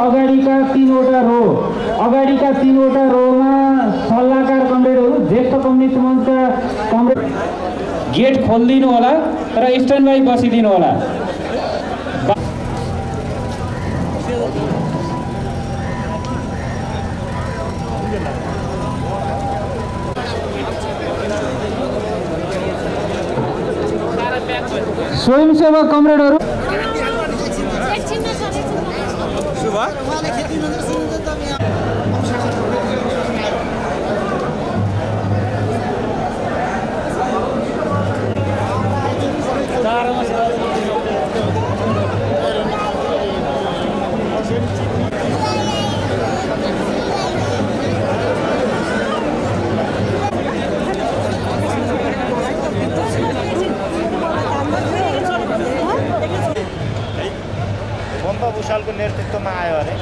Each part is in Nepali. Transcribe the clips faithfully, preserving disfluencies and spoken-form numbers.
अगाडिका तीनवटा रो अगाडिका तीनवटा रोमा सल्लाहकार कमरेडहरू ज्येष्ठ कम्युनिस्ट मञ्चका कमरेड गेट खोलिदिनु होला र स्ट्यान्ड बाई बसिदिनु होला। स्वयंसेवक कमरेडहरू भूषालको नेतृत्वमा आयो अरे।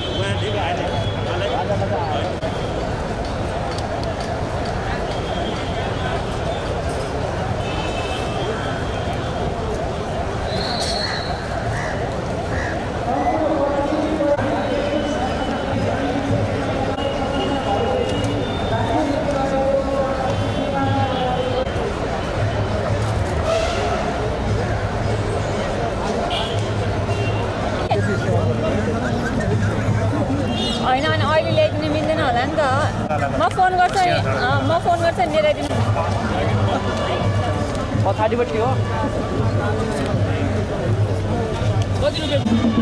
होइन होइन अहिले ल्याइदिनु मिल्दैन होला नि त। म फोन गर्छु म फोन गर्छु नि ल्याइदिनु। पछाडिपट्टि हो कति रुपियाँ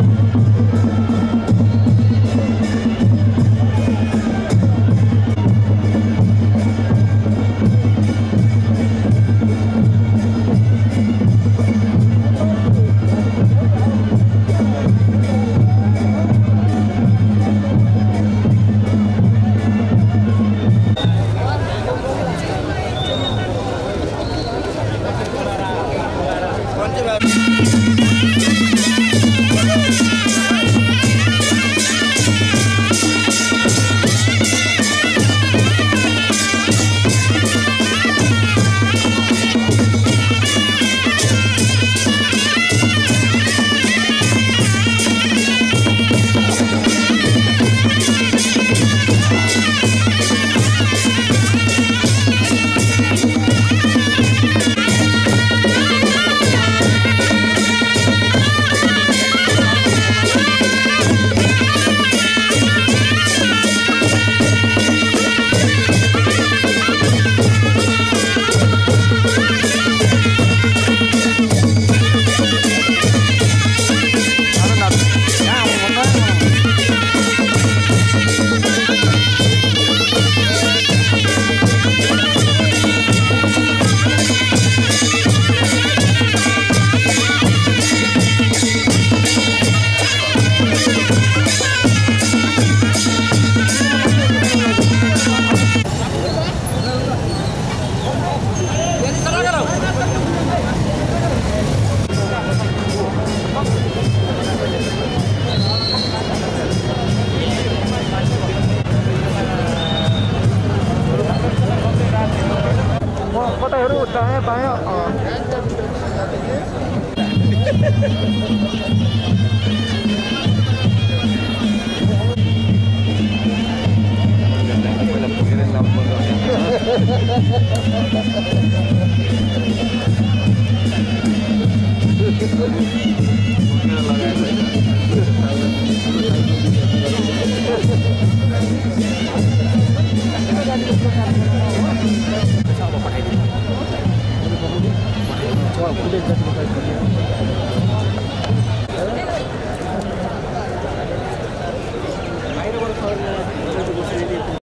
कताहरू दायाँ बायाँ पठाइदिनु